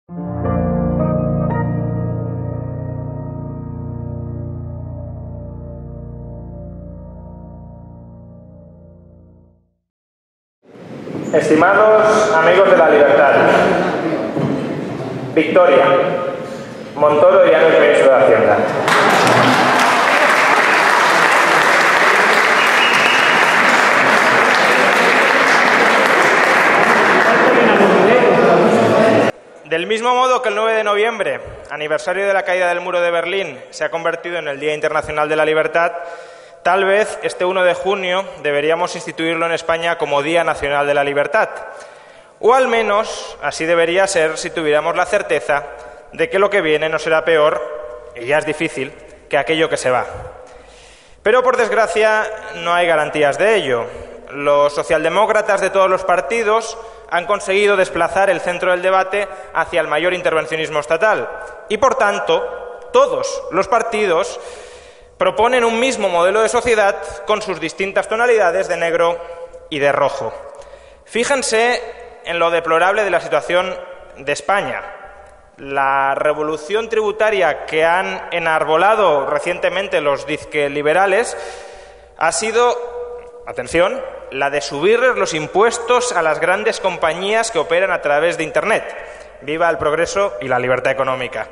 Estimados amigos de la libertad, victoria. Montoro ya no es ministro de Hacienda. Del mismo modo que el 9 de noviembre, aniversario de la caída del muro de Berlín, se ha convertido en el Día Internacional de la Libertad, tal vez este 1 de junio deberíamos instituirlo en España como Día Nacional de la Libertad. O al menos así debería ser si tuviéramos la certeza de que lo que viene no será peor, y ya es difícil, que aquello que se va. Pero por desgracia no hay garantías de ello. Los socialdemócratas de todos los partidos han conseguido desplazar el centro del debate hacia el mayor intervencionismo estatal y, por tanto, todos los partidos proponen un mismo modelo de sociedad con sus distintas tonalidades de negro y de rojo. Fíjense en lo deplorable de la situación de España. La revolución tributaria que han enarbolado recientemente los disque liberales ha sido, atención, la de subirles los impuestos a las grandes compañías que operan a través de Internet. Viva el progreso y la libertad económica.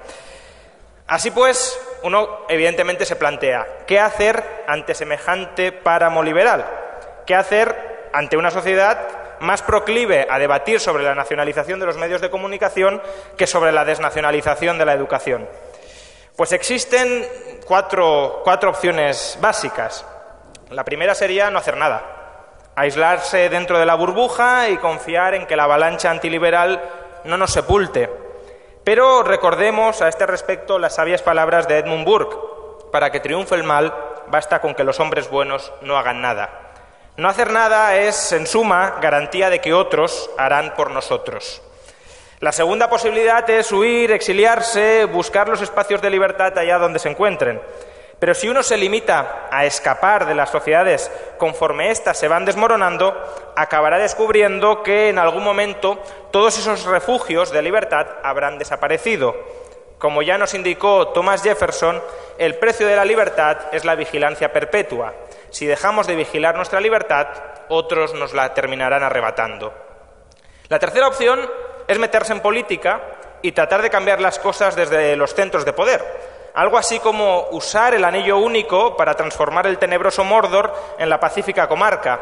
Así pues, uno evidentemente se plantea, ¿qué hacer ante semejante páramo liberal? ¿Qué hacer ante una sociedad más proclive a debatir sobre la nacionalización de los medios de comunicación que sobre la desnacionalización de la educación? Pues existen cuatro opciones básicas. La primera sería no hacer nada, aislarse dentro de la burbuja y confiar en que la avalancha antiliberal no nos sepulte. Pero recordemos a este respecto las sabias palabras de Edmund Burke: para que triunfe el mal, basta con que los hombres buenos no hagan nada. No hacer nada es, en suma, garantía de que otros harán por nosotros. La segunda posibilidad es huir, exiliarse, buscar los espacios de libertad allá donde se encuentren. Pero si uno se limita a escapar de las sociedades conforme éstas se van desmoronando, acabará descubriendo que en algún momento todos esos refugios de libertad habrán desaparecido. Como ya nos indicó Thomas Jefferson, el precio de la libertad es la vigilancia perpetua. Si dejamos de vigilar nuestra libertad, otros nos la terminarán arrebatando. La tercera opción es meterse en política y tratar de cambiar las cosas desde los centros de poder. Algo así como usar el anillo único para transformar el tenebroso Mordor en la pacífica comarca.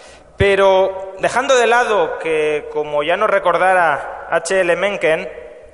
Pero dejando de lado que, como ya nos recordara H.L. Mencken,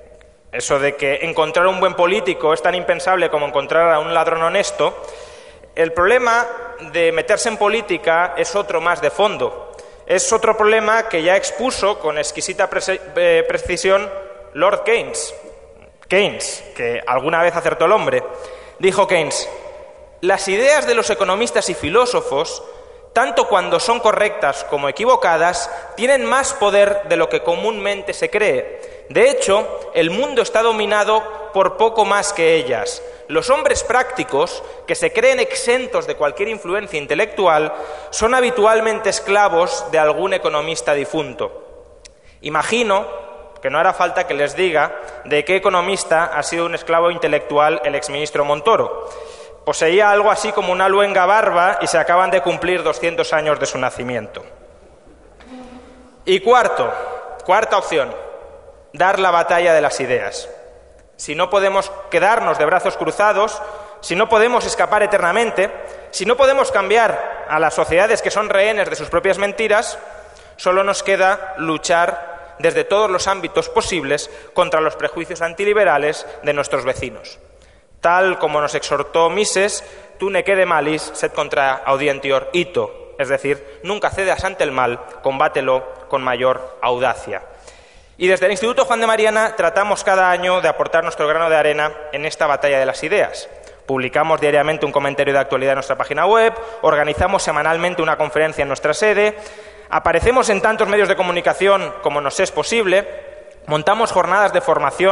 eso de que encontrar un buen político es tan impensable como encontrar a un ladrón honesto, el problema de meterse en política es otro más de fondo. Es otro problema que ya expuso con exquisita precisión Lord Keynes. Keynes, que alguna vez acertó el hombre. Dijo Keynes: las ideas de los economistas y filósofos, tanto cuando son correctas como equivocadas, tienen más poder de lo que comúnmente se cree. De hecho, el mundo está dominado por poco más que ellas. Los hombres prácticos, que se creen exentos de cualquier influencia intelectual, son habitualmente esclavos de algún economista difunto. Imagino que no hará falta que les diga de qué economista ha sido un esclavo intelectual el exministro Montoro. Poseía algo así como una luenga barba y se acaban de cumplir 200 años de su nacimiento. Y cuarta opción, dar la batalla de las ideas. Si no podemos quedarnos de brazos cruzados, si no podemos escapar eternamente, si no podemos cambiar a las sociedades que son rehenes de sus propias mentiras, solo nos queda luchar desde todos los ámbitos posibles contra los prejuicios antiliberales de nuestros vecinos. Tal como nos exhortó Mises, tu ne quede malis, sed contra audientior ito, es decir, nunca cedas ante el mal, combátelo con mayor audacia. Y desde el Instituto Juan de Mariana tratamos cada año de aportar nuestro grano de arena en esta batalla de las ideas. Publicamos diariamente un comentario de actualidad en nuestra página web, organizamos semanalmente una conferencia en nuestra sede, aparecemos en tantos medios de comunicación como nos es posible, montamos jornadas de formación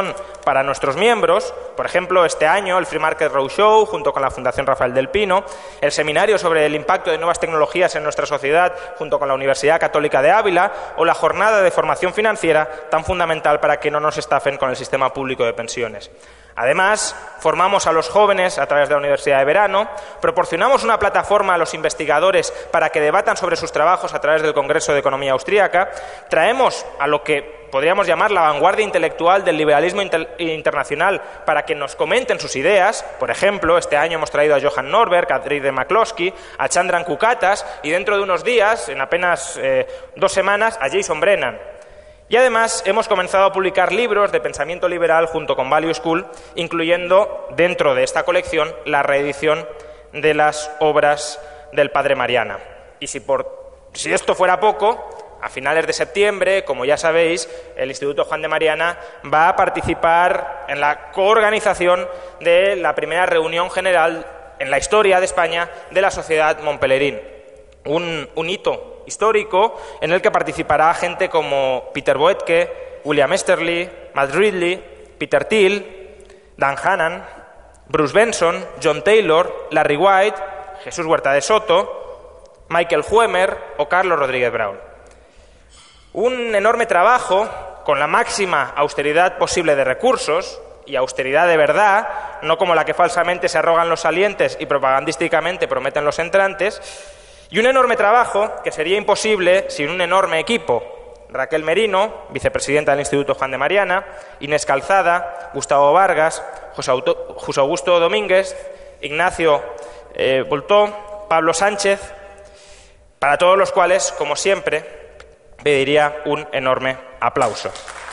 para nuestros miembros, por ejemplo, este año el Free Market Roadshow, junto con la Fundación Rafael del Pino, el seminario sobre el impacto de nuevas tecnologías en nuestra sociedad, junto con la Universidad Católica de Ávila, o la jornada de formación financiera, tan fundamental para que no nos estafen con el sistema público de pensiones. Además, formamos a los jóvenes a través de la Universidad de Verano, proporcionamos una plataforma a los investigadores para que debatan sobre sus trabajos a través del Congreso de Economía Austríaca, traemos a lo que podríamos llamar la vanguardia intelectual del liberalismo internacional para que nos comenten sus ideas. Por ejemplo, este año hemos traído a Johan Norberg, a Deirdre McCloskey, a Chandran Kukatas y dentro de unos días, en apenas 2 semanas, a Jason Brennan. Y además hemos comenzado a publicar libros de pensamiento liberal junto con Value School, incluyendo dentro de esta colección la reedición de las obras del padre Mariana. Y si esto fuera poco, a finales de septiembre, como ya sabéis, el Instituto Juan de Mariana va a participar en la coorganización de la primera reunión general en la historia de España de la Sociedad Montpellerin. Un hito histórico en el que participará gente como Peter Boetke, William Easterly, Matt Ridley, Peter Thiel, Dan Hannan, Bruce Benson, John Taylor, Larry White, Jesús Huerta de Soto, Michael Huemer o Carlos Rodríguez Brown. Un enorme trabajo con la máxima austeridad posible de recursos, y austeridad de verdad, no como la que falsamente se arrogan los salientes y propagandísticamente prometen los entrantes, y un enorme trabajo que sería imposible sin un enorme equipo. Raquel Merino, vicepresidenta del Instituto Juan de Mariana, Inés Calzada, Gustavo Vargas, José Augusto Domínguez, Ignacio Voltó, Pablo Sánchez, para todos los cuales, como siempre, pediría un enorme aplauso.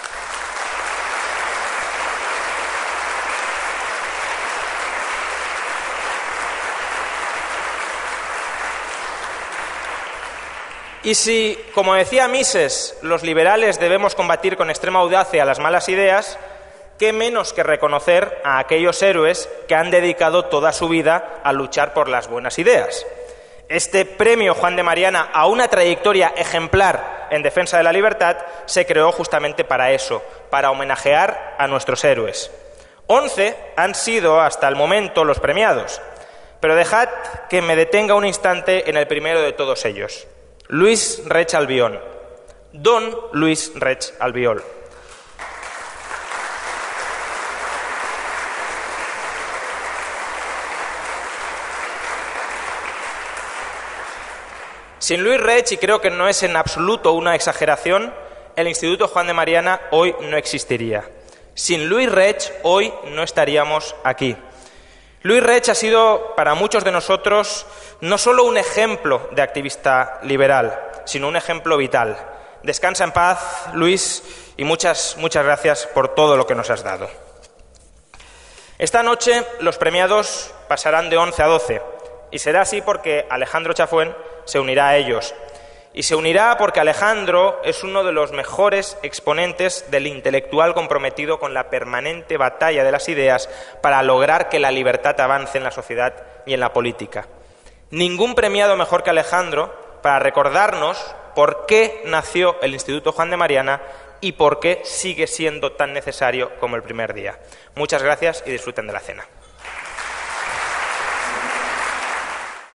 Y si, como decía Mises, los liberales debemos combatir con extrema audacia las malas ideas, ¿qué menos que reconocer a aquellos héroes que han dedicado toda su vida a luchar por las buenas ideas? Este premio Juan de Mariana a una trayectoria ejemplar en defensa de la libertad se creó justamente para eso, para homenajear a nuestros héroes. 11 han sido hasta el momento los premiados, pero dejad que me detenga un instante en el primero de todos ellos. Luis Reig Albiol, don Luis Reig Albiol. Sin Luis Reig, y creo que no es en absoluto una exageración, el Instituto Juan de Mariana hoy no existiría. Sin Luis Reig, hoy no estaríamos aquí. Luis Reig ha sido para muchos de nosotros no solo un ejemplo de activista liberal, sino un ejemplo vital. Descansa en paz, Luis, y muchas gracias por todo lo que nos has dado. Esta noche los premiados pasarán de 11 a 12, y será así porque Alejandro Chafuen se unirá a ellos. Y se unirá porque Alejandro es uno de los mejores exponentes del intelectual comprometido con la permanente batalla de las ideas para lograr que la libertad avance en la sociedad y en la política. Ningún premiado mejor que Alejandro para recordarnos por qué nació el Instituto Juan de Mariana y por qué sigue siendo tan necesario como el primer día. Muchas gracias y disfruten de la cena.